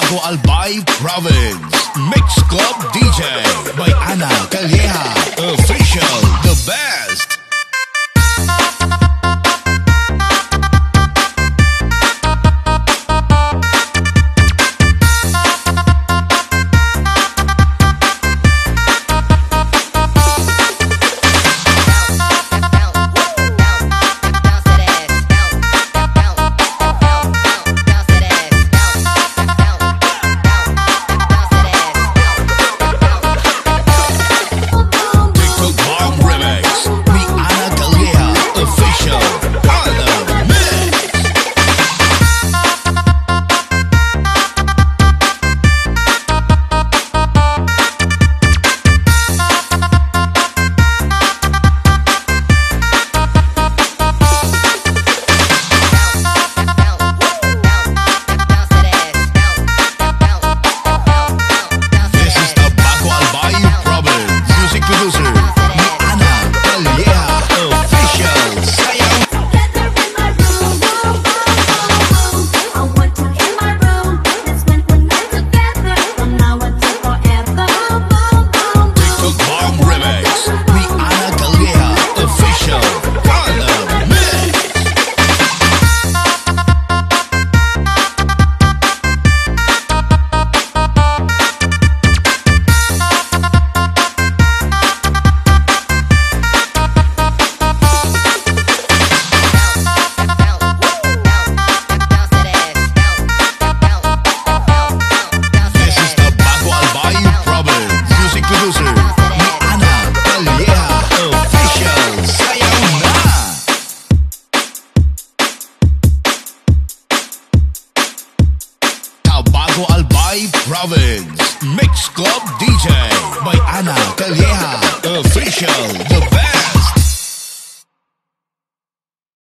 Bago Albay Province Mix Club DJ by Ana Calleja. Official, the best. Bago Albay Province Mix Club DJ by Ana Calleja. Official, the best.